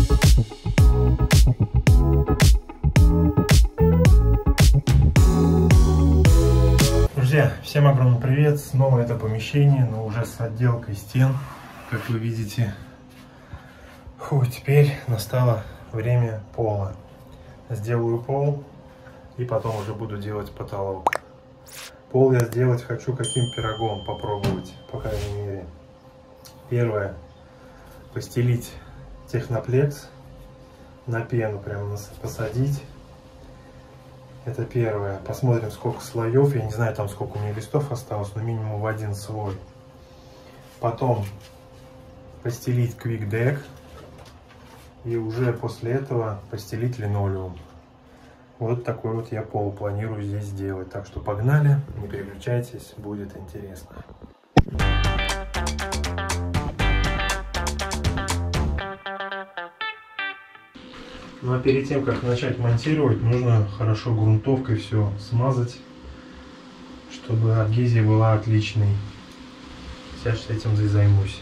Друзья, всем огромный привет! Снова это помещение, но уже с отделкой стен, как вы видите. Теперь настало время пола. Сделаю пол и потом уже буду делать потолок. Пол я сделать хочу каким пирогом, попробовать, по крайней мере. Первое. Постелить техноплекс на пену, прямо посадить. Это первое. Посмотрим, сколько слоев. Я не знаю, там сколько у меня листов осталось, но минимум в один слой. Потом постелить QuickDeck. И уже после этого постелить линолеум. Вот такой вот я пол планирую здесь сделать. Так что погнали, не переключайтесь, будет интересно. Ну а перед тем, как начать монтировать, нужно хорошо грунтовкой все смазать, чтобы адгезия была отличной. Сейчас этим и займусь.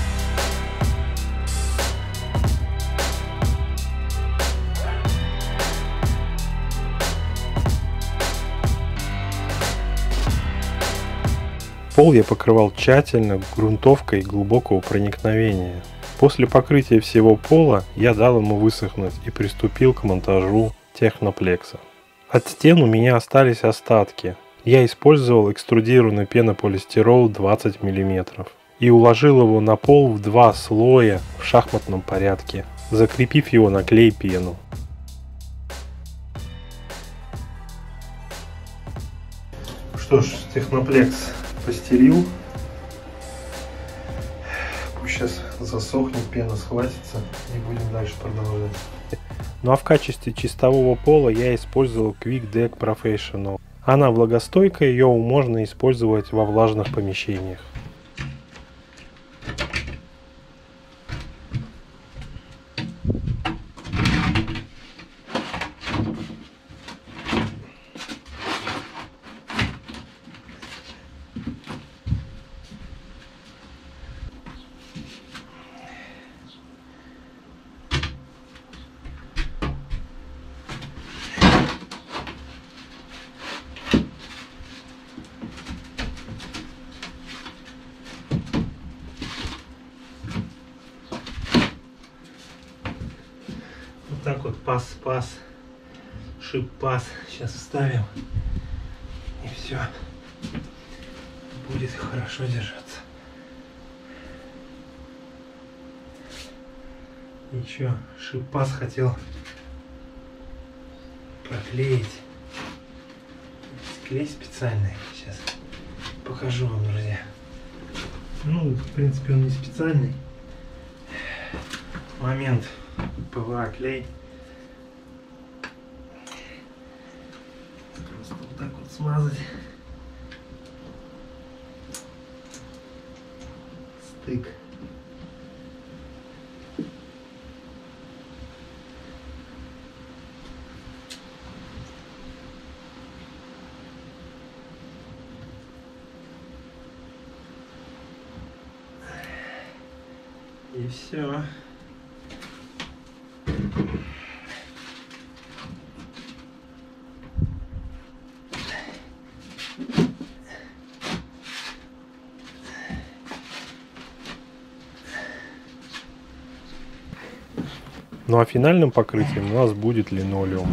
Пол я покрывал тщательно грунтовкой глубокого проникновения. После покрытия всего пола я дал ему высохнуть и приступил к монтажу техноплекса. От стен у меня остались остатки. Я использовал экструдированный пенополистирол 20 мм и уложил его на пол в 2 слоя в шахматном порядке, закрепив его на клей-пену. Что ж, техноплекс постелил. Пусть сейчас засохнет, пена схватится и будем дальше продолжать. Ну а в качестве чистового пола я использовал QuickDeck Professional. Она влагостойкая, ее можно использовать во влажных помещениях. Так вот пас, шип-пас сейчас вставим, и все будет хорошо держаться. Еще шип-пас хотел проклеить. Клей специальный, сейчас покажу вам, друзья. Ну, в принципе, он не специальный. Момент. ПВА клей. Просто вот так вот смазать. Стык. И все. Ну а финальным покрытием у нас будет линолеум.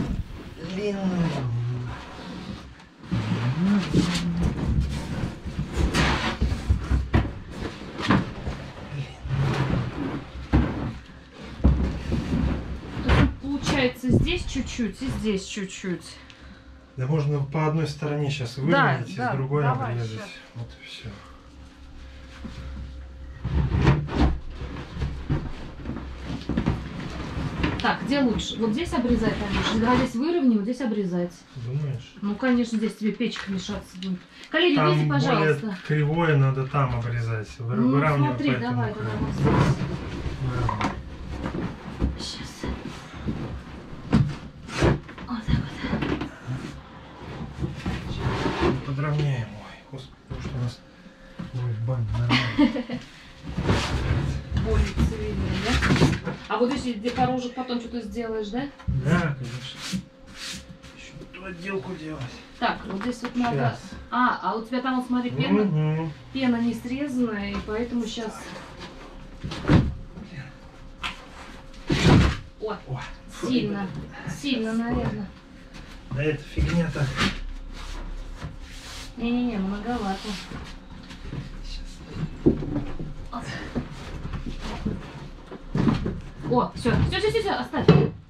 Получается, здесь чуть-чуть и здесь чуть-чуть. Да можно по одной стороне сейчас выровнять, с другой обрезать. Вот и все. Так, где лучше? Вот здесь обрезать, Андрюш? Давай здесь выровнять, вот здесь обрезать. Думаешь? Ну, конечно, здесь тебе печка мешаться будет. Коллеги, видите, пожалуйста. Более кривое надо там обрезать. Ну, смотри, давай. Сейчас. Вот так вот. Подровняем. Ой, господи, потому что у нас будет баня нормально. Более цивильная, да? А А вот здесь где порожек потом что-то сделаешь, да? Да, конечно. Еще эту отделку делать. Так, вот здесь вот надо... Сейчас. А у тебя там, вот смотри, пена, пена не срезанная, и поэтому сейчас... О, сильно, сильно, наверное. Да это фигня-то. Не-не-не, многовато. О, все, оставь.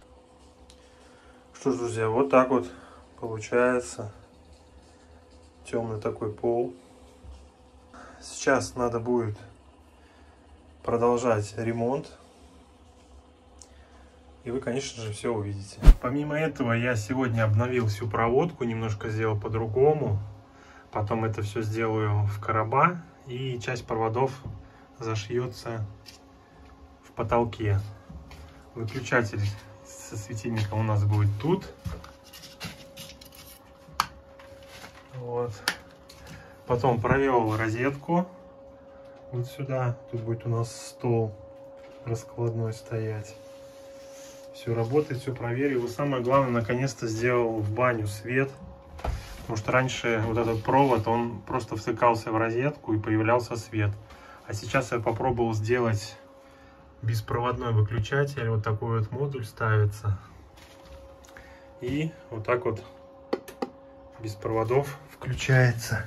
Что ж, друзья, вот так вот получается темный такой пол. Сейчас надо будет продолжать ремонт. И вы, конечно же, все увидите. Помимо этого, я сегодня обновил всю проводку, немножко сделал по-другому. Потом это все сделаю в короба, и часть проводов зашьется в потолке. Выключатель со светильником у нас будет тут. Вот. Потом провел розетку вот сюда. Тут будет у нас стол раскладной стоять. Все работает, все проверил. И самое главное, наконец-то сделал в баню свет. Потому что раньше вот этот провод, он просто втыкался в розетку и появлялся свет. А сейчас я попробовал сделать беспроводной выключатель. Вот такой вот модуль ставится. И вот так вот без проводов включается.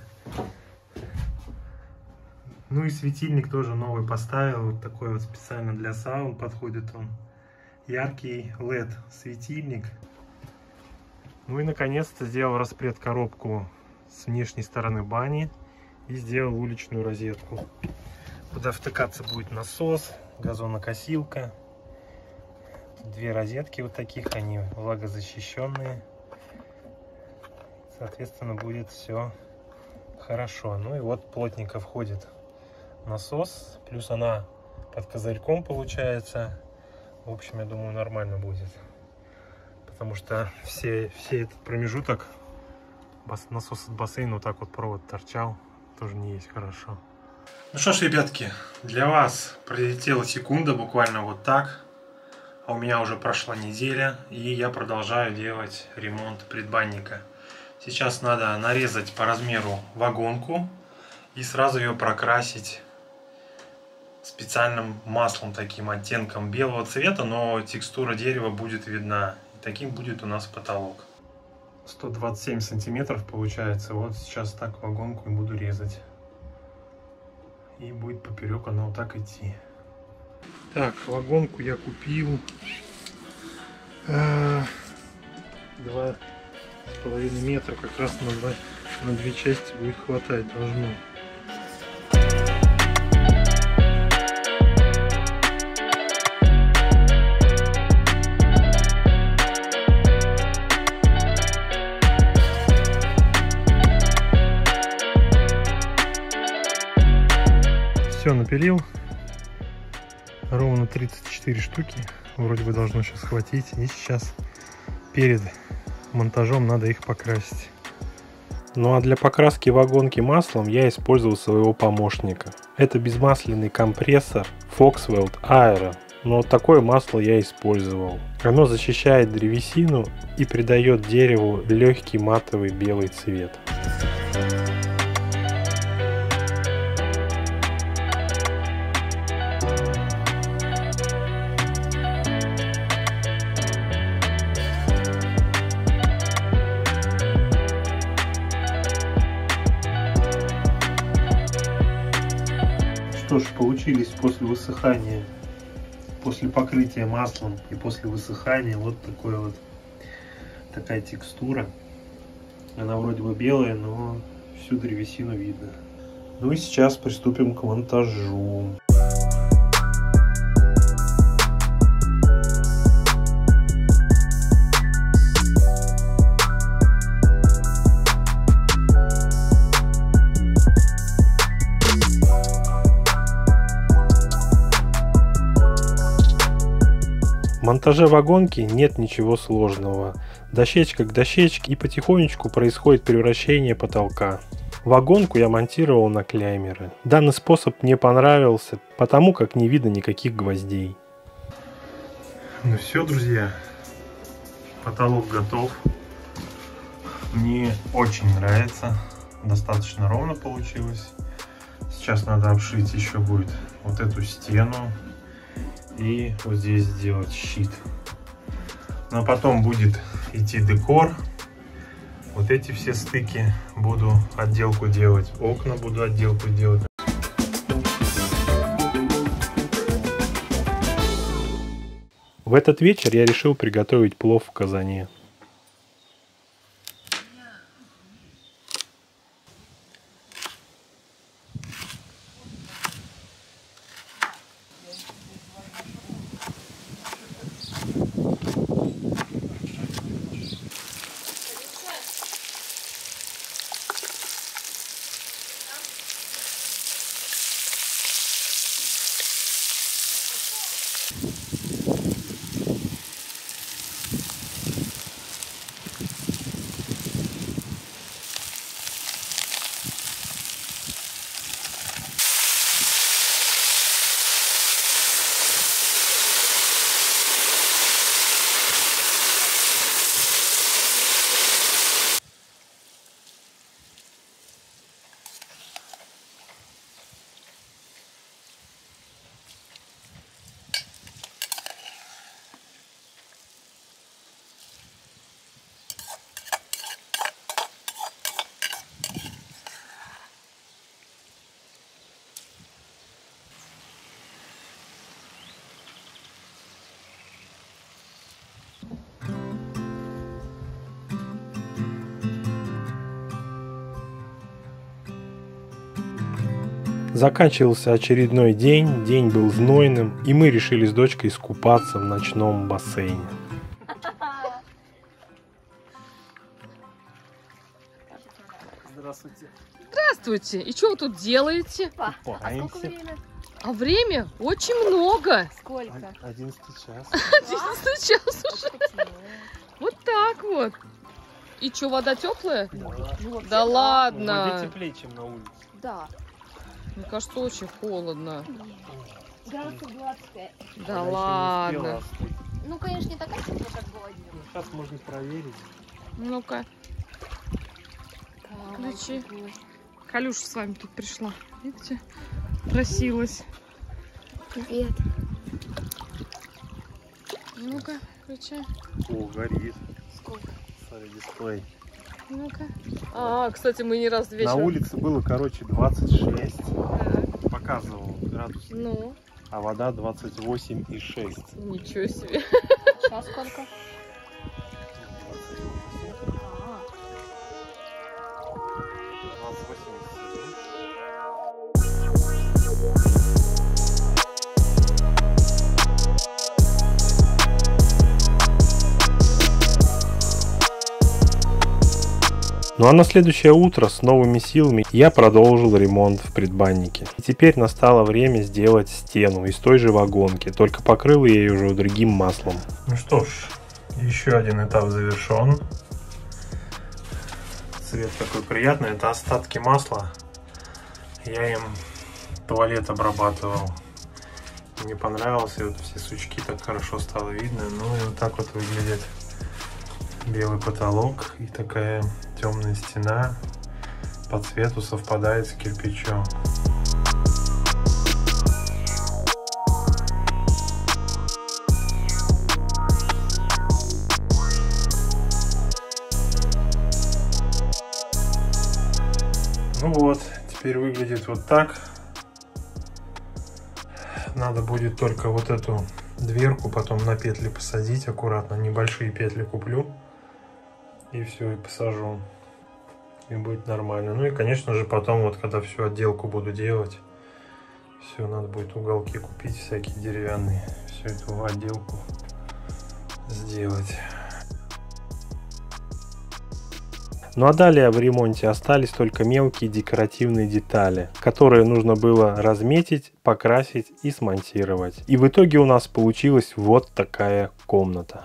Ну и светильник тоже новый поставил. Вот такой вот специально для саун подходит он. Яркий LED светильник. Ну и наконец-то сделал распред-коробку с внешней стороны бани. И сделал уличную розетку. Куда втыкаться будет насос, газонокосилка. Две розетки вот таких, они влагозащищенные. Соответственно, будет все хорошо. Ну и вот плотненько входит насос. Плюс она под козырьком получается. В общем, я думаю, нормально будет. Потому что все этот промежуток насос от бассейна, вот так вот провод торчал. Тоже не есть хорошо. Ну что ж, ребятки, для вас пролетела секунда буквально вот так. А у меня уже прошла неделя. И я продолжаю делать ремонт предбанника. Сейчас надо нарезать по размеру вагонку. И сразу ее прокрасить специальным маслом, таким оттенком белого цвета, но текстура дерева будет видна. И таким будет у нас потолок. 127 сантиметров получается. Вот сейчас так вагонку и буду резать. И будет поперек она вот так идти. Так, вагонку я купил. 2,5 метра, как раз на две части будет хватать должно. Все напилил, ровно 34 штуки, вроде бы должно сейчас хватить, и сейчас перед монтажом надо их покрасить. Ну а для покраски вагонки маслом я использовал своего помощника. Это безмасляный компрессор Foxweld Aero, но такое масло я использовал. Оно защищает древесину и придает дереву легкий матовый белый цвет. Что ж, получились после высыхания, после покрытия маслом и после высыхания вот такая текстура. Она вроде бы белая, но всю древесину видно. Ну и сейчас приступим к монтажу. В монтаже вагонки нет ничего сложного. Дощечка к дощечке, и потихонечку происходит превращение потолка. Вагонку я монтировал на клеймеры. Данный способ мне понравился, потому как не видно никаких гвоздей. Ну все, друзья, потолок готов. Мне очень нравится, достаточно ровно получилось. Сейчас надо обшить еще будет вот эту стену и вот здесь сделать щит. Но потом будет идти декор. Вот эти все стыки буду отделку делать, окна буду отделку делать. В этот вечер я решил приготовить плов в казане. Заканчивался очередной день, день был знойным, и мы решили с дочкой искупаться в ночном бассейне. Здравствуйте. Здравствуйте. И что вы тут делаете? А сколько время? А время очень много. Сколько? 11 час. 11 час уже. Вот так вот. И что, вода теплая? Да ладно. Вроде теплее, чем на улице. Да. Мне кажется, очень холодно. Градусов 25. Да Она еще не ладно. успела остыть. Ну, конечно, не такая теплая, как было днем. Сейчас можно проверить. Ну-ка, включи. Калюша с вами тут пришла. Видите? Просилась. Привет. Ну-ка, включай. О, горит. Сколько? Смотри, дисплей. Ну-ка. А, кстати, мы не раз На вечером. улице было, короче, 26. Так, Показывал градус. ну, А вода 28,6. ничего себе. Сейчас сколько? 28,7. Ну а на следующее утро с новыми силами я продолжил ремонт в предбаннике. И теперь настало время сделать стену из той же вагонки, только покрыл я ее уже другим маслом. Ну что ж, еще один этап завершен. Цвет такой приятный, это остатки масла. Я им туалет обрабатывал. Мне понравилось, и вот все сучки так хорошо стало видно. Ну и вот так вот выглядит белый потолок и такая темная стена по цвету совпадает с кирпичом. Ну вот, теперь выглядит вот так. Надо будет только вот эту дверку потом на петли посадить аккуратно. Небольшие петли куплю. И все, и посажу. И будет нормально. Ну и, конечно же, потом, вот когда всю отделку буду делать, все, надо будет уголки купить всякие деревянные. Всю эту отделку сделать. Ну а далее в ремонте остались только мелкие декоративные детали, которые нужно было разметить, покрасить и смонтировать. И в итоге у нас получилась вот такая комната.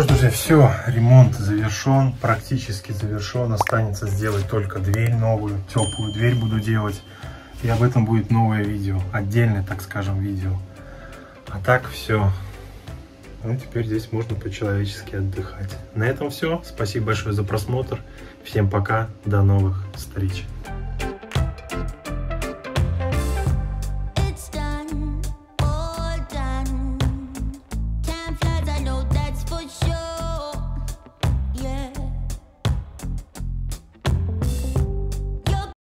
ж, друзья, все, ремонт завершен, практически завершен. Останется сделать только дверь новую, теплую дверь буду делать. И об этом будет новое видео, отдельное, так скажем, видео. А так все. Ну, теперь здесь можно по-человечески отдыхать. На этом все. Спасибо большое за просмотр. Всем пока. До новых встреч.